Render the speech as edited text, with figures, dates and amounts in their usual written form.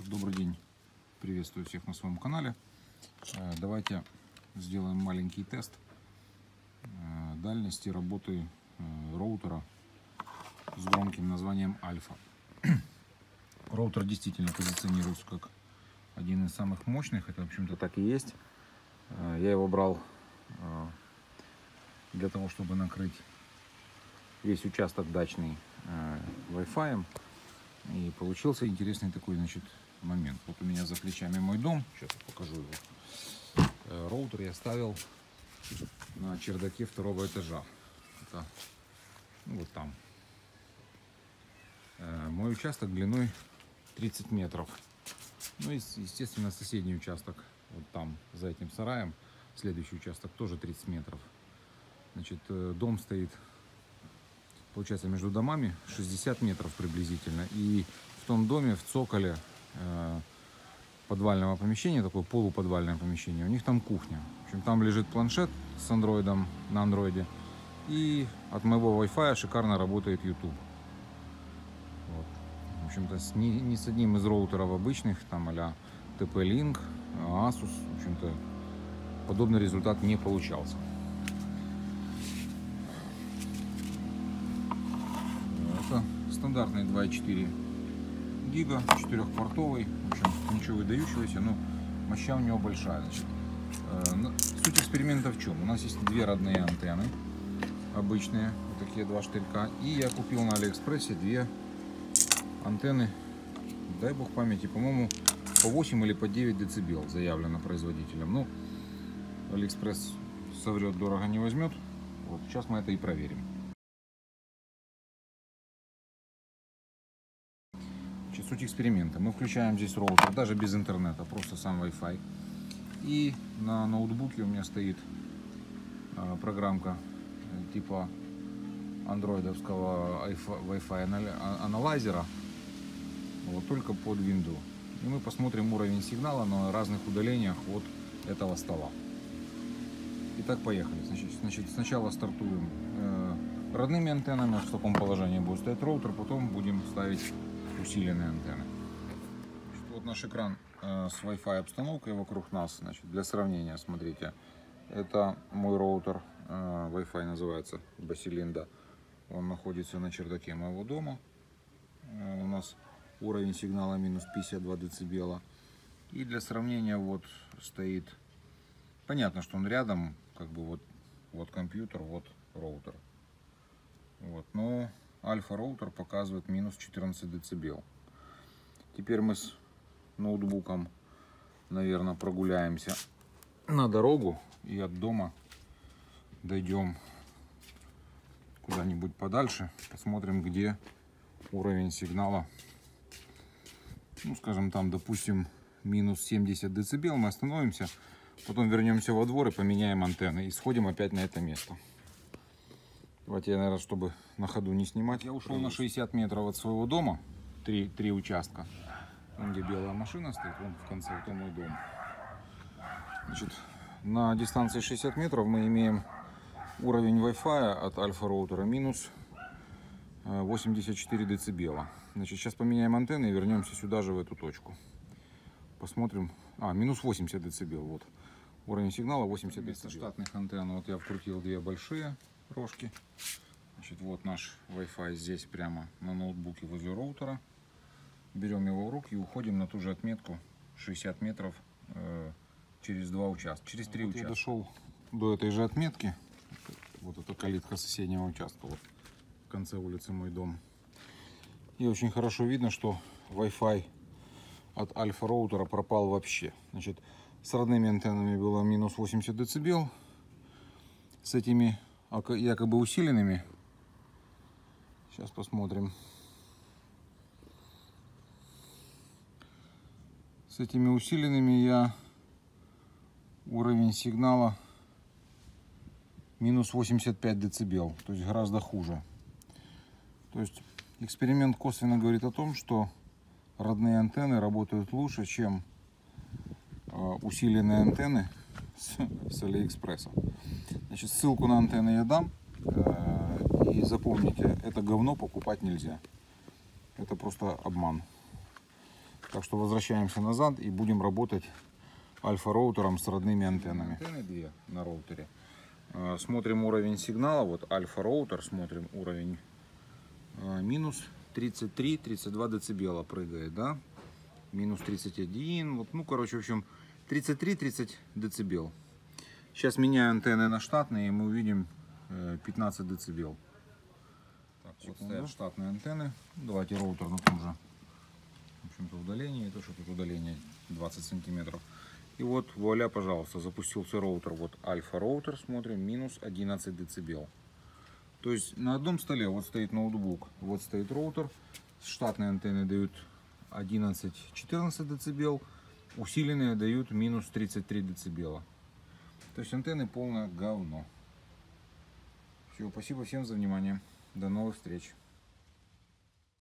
Добрый день, приветствую всех на своем канале. Давайте сделаем маленький тест дальности работы роутера с громким названием Альфа. Роутер действительно позиционируется как один из самых мощных, это в общем-то так и есть. Я его брал для того, чтобы накрыть весь участок дачный Wi-Fi. И получился интересный такой, момент. Вот у меня за плечами мой дом. Сейчас я покажу его. Роутер я ставил на чердаке второго этажа. Это вот там. Мой участок длиной 30 метров. Ну и, естественно, соседний участок вот там, за этим сараем. Следующий участок тоже 30 метров. Дом стоит, получается, между домами 60 метров приблизительно. И в том доме, в цоколе подвального помещения, такое полуподвальное помещение, у них там кухня. В общем, там лежит планшет с андроидом, на андроиде. И от моего Wi-Fi шикарно работает YouTube. Вот. В общем-то, ни с одним из роутеров обычных, там а-ля TP-Link, Asus, в общем-то, подобный результат не получался. Это стандартный 2,4 гига, 4-портовый, в общем, ничего выдающегося, но моща у него большая. Суть эксперимента в чем? У нас есть две родные антенны, обычные, вот такие два штырька, и я купил на Алиэкспрессе две антенны, дай бог памяти, по-моему, по 8 или по 9 дБ заявлено производителем. Ну, Алиэкспресс соврет, дорого не возьмет. Вот сейчас мы это и проверим. Суть эксперимента. Мы включаем здесь роутер, даже без интернета, просто сам Wi-Fi. И на ноутбуке у меня стоит программка типа андроидовского Wi-Fi аналайзера, вот, только под Windows. И мы посмотрим уровень сигнала на разных удалениях от этого стола. Итак, поехали. Сначала стартуем родными антеннами, в таком положении будет стоять роутер, потом будем ставить усиленные антенны. Вот наш экран с Wi-Fi обстановкой вокруг нас. Для сравнения, смотрите, это мой роутер, Wi-Fi называется Басилинда. Он находится на чердаке моего дома. У нас уровень сигнала минус 52 дБ. И для сравнения вот стоит, понятно, что он рядом, как бы вот компьютер, вот роутер. Вот, но альфа-роутер показывает минус 14 дБ. Теперь мы с ноутбуком, наверное, прогуляемся на дорогу и от дома дойдем куда-нибудь подальше. Посмотрим, где уровень сигнала. Ну, скажем, там, допустим, минус 70 дБ. Мы остановимся, потом вернемся во двор и поменяем антенны. И сходим опять на это место. Давайте я, наверное, чтобы на ходу не снимать. Я ушел на 60 метров от своего дома. Три участка. Вон где белая машина стоит, вон в конце, это мой дом. На дистанции 60 метров мы имеем уровень Wi-Fi от альфа-роутера минус 84 дБ. Сейчас поменяем антенны и вернемся сюда же, в эту точку. Посмотрим. Минус 80 дБ. Вот. Уровень сигнала 80 дБ. Вместо штатных антенн вот я вкрутил две большие рожки. Вот наш Wi-Fi здесь прямо на ноутбуке возле роутера. Берем его в руки и уходим на ту же отметку 60 метров через два участка, через три участка. Я дошел до этой же отметки. Вот эта калитка соседнего участка. Вот в конце улицы мой дом. И очень хорошо видно, что Wi-Fi от альфа-роутера пропал вообще. С родными антеннами было минус 80 дБ. С этими якобы усиленными. Сейчас посмотрим. С этими усиленными уровень сигнала минус 85 дБ. То есть гораздо хуже. То есть эксперимент косвенно говорит о том, что родные антенны работают лучше, чем усиленные антенны с Алиэкспресса. Ссылку на антенны я дам. И запомните, это говно покупать нельзя. Это просто обман. Так что возвращаемся назад и будем работать альфа-роутером с родными антеннами. Антенны две на роутере. Смотрим уровень сигнала. Вот альфа-роутер, смотрим уровень минус 33-32 децибела прыгает, да? Минус 31, вот, ну, короче, в общем, 33-30 децибел. Сейчас меняю антенны на штатные, и мы увидим 15 децибел. Так, вот стоят штатные антенны. Давайте роутер на том же, в общем-то, удалении. То, что тут удаление 20 сантиметров. И вот, вуаля, пожалуйста, запустился роутер. Вот альфа-роутер, смотрим, минус 11 децибел. То есть на одном столе вот стоит ноутбук, вот стоит роутер. Штатные антенны дают 11-14 децибел, усиленные дают минус 33 децибела. То есть антенны полное говно. Все, спасибо всем за внимание. До новых встреч.